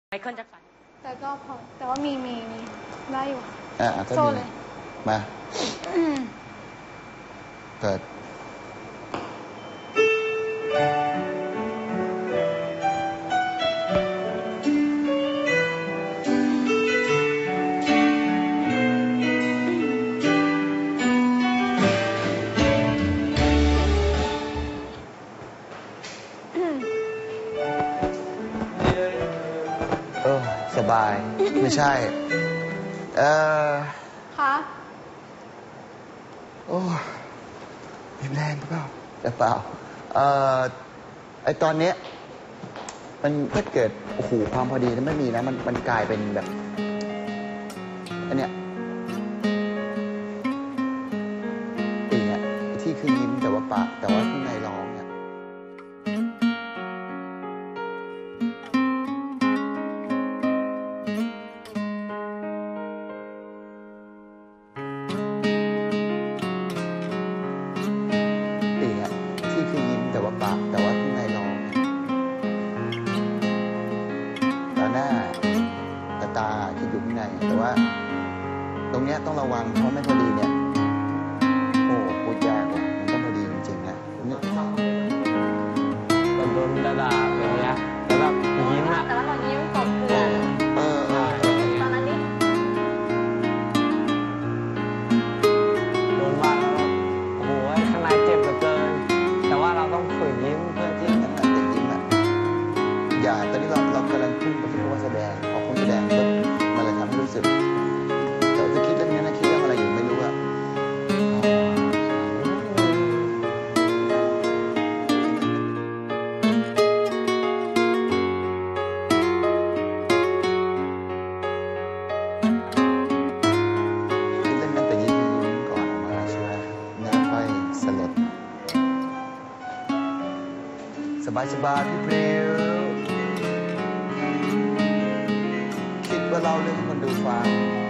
ไมเคิลแจ็คสันแต่ก็พอแต่ว่ามีได้อยู่ก็โซ่ดีเลยมาเปิดสบายไม่ใช่คะโอ้มีแรงเปล่าแต่เปล่าไอตอนเนี้ยมันถ้าเกิดโอ้โหความพอดีนั้นไม่มีนะมันกลายเป็นแบบอันเนี้ยอีกเนี่ยที่คือยิ้มแต่ว่าปากแต่ว่าข้างในร้องเนี่ยที่คือยิ้มแต่ว่าปากแต่ว่าข้างในร้องตาหน้าตาคิดอยู่ข้างในแต่ว่าตรงเนี้ยต้องระวังเพราะไม่พอดีเนี่ยโอ้พูดยากว่ะมันต้องพอดีจริงๆนะมันโดนด่าอย่างเงี้ยแล้วแบบยิ้มอ่ะแต่ว่าเรายิ้มกบเกลือตอนนั้นนี่โดนว่าแล้วโอ้โหข้างในเจ็บเหลือเกินแต่ว่าเราต้องฝืนยิ้มเพื่อที่นั่นแหละแต่ยิ้มอ่ะอย่าตอนนี้เรากำลังพุ่งไปที่ว่าแสดงพอคนแสดงก็มันเลยทำให้รู้สึกแต่จะคิดเรื่องนี้นะคิดเรื่องอะไรอยู่ไม่รู้อะคิดเรื่องนั้นแต่ยิ้มก่อนมาใช่ไหมแล้วค่อยสลดสบายพี่พริ้วคิดว่าเล่าเรื่องให้คนดูฟัง